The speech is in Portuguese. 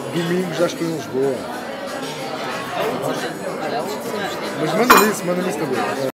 domingo já estou em Lisboa. Mas manda-me isso também.